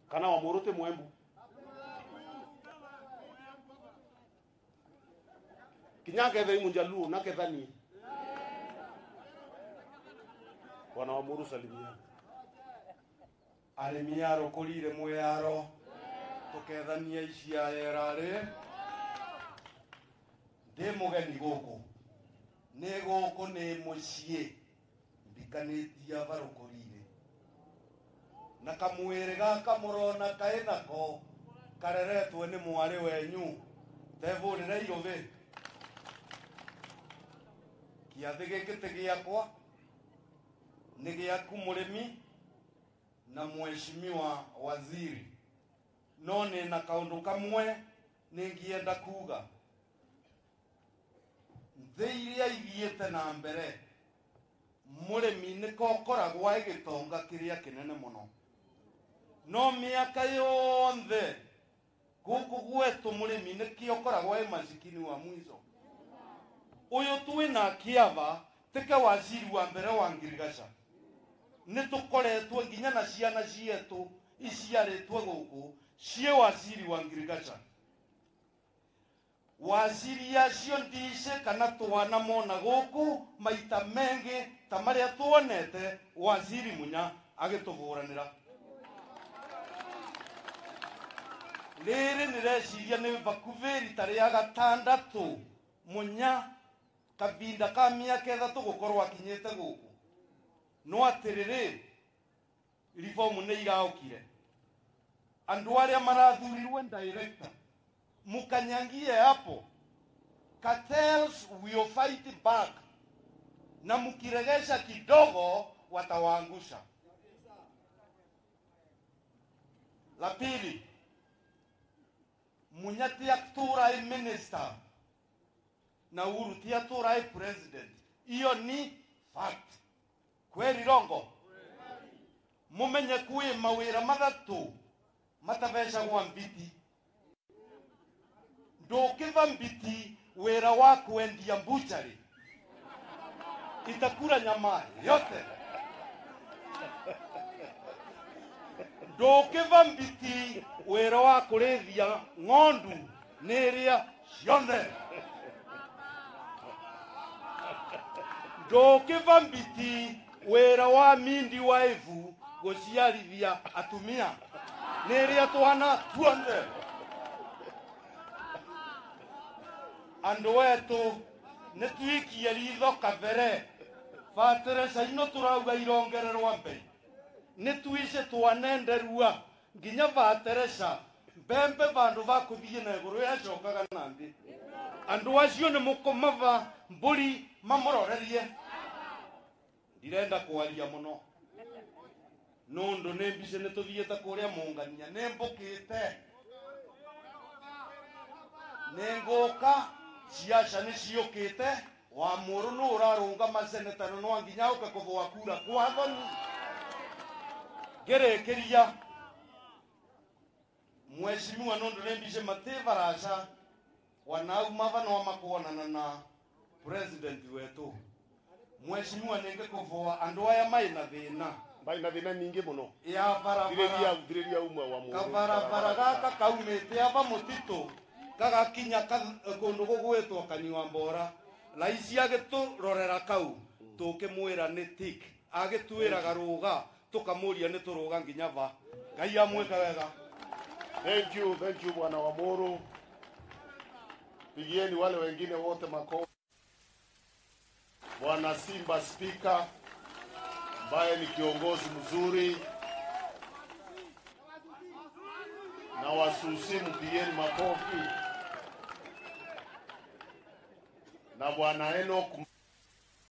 kana Wamuru te Mwembu kinyake ve munjaluo na kedhani Bwana Wamuru salimia Alimiaro kulire mweyaro tukethania isia yerare ndimugeni guku ni guku ni mucie mbikanitia barukurire na kamwire gaka murona kainako kareretwe ni mwari wenyu tevurire irobe kiathi gikite giakwa ni giaku murimi na mheshimiwa waziri none na kaundu kamwe ningienda kuga theiria ithiete na mbere murimi nikokoragwa igitonga kiria kinene muno no miaka yonthe guku gwetu murimi nikiokoragwa masikini wa mwizo uyu twina kiava tike waziri wa mbere wa Ngirigaca nitukoretwo nginya na ciana cietu iciaritwe guku cie waziri wa Ngirigaca waziri acio ndice kana twana mona guku maita mengi ta maria tuonete waziri Munya agituburanira riri nireciria ni vakuveri taria gatandatu Munya kavinda ka miaka ithatu gukorwo akinyite guku no atiriri reform ne iraukire andu aria marathurirwe director mukanyangie hapo cartels will fight back na mukiregesha kidogo watawaangusha. La pili, Munya tia turai minister na Uhuru tia turai president, iyo ni fact. Kweli rongo mumenye kuwe mawira mathatu matavesha kwa mbiti ndokiva mbiti wira wa kuendia mbuchari itakula nyama yote ndokiva mbiti wira wa kurethia ng'ondu niria cionde ndokiva mbiti wira wa mindi waivu guciarithia atumia niria twana tuonde andu wetu nitwikia ritho kabere fateresa ino turauga irongererwa mbei nitwice twanenderua nginya fateresa mbembe vandu vakuthie na iguru yacokaga nandi andu acio ni mukomava mburi mamurorerie direnda kwaria muno nundu nembice nituthiete kuria mungania nimbukite ninguka ciaca niciukite Wamuru no urarunga maseneta no nginya uke kuvua kura kwa thoni gerekeria mheshimiwa nundu nembice matevaraca wanauma vano makuonana na president wetu mheshimiwa ninge kuvua andu aya maina thina ningi muno ya direria umwe wa Muhuru kabarabara gaka kaumite ava mutito gagakinya kundu gugwitwo Kanywa Mbora raisi agiturorera kau tukimwira ni tik agitwiraga ruga tukamuria ni turuga nginya va Ngai amweka wega. Thank you Bwana Wamuru. Pigieni wale wengine wote makofi. Bwana Simba Speaker ambaye ni kiongozi mzuri na wasusi, mpigieni makofi. Na Bwana Enoch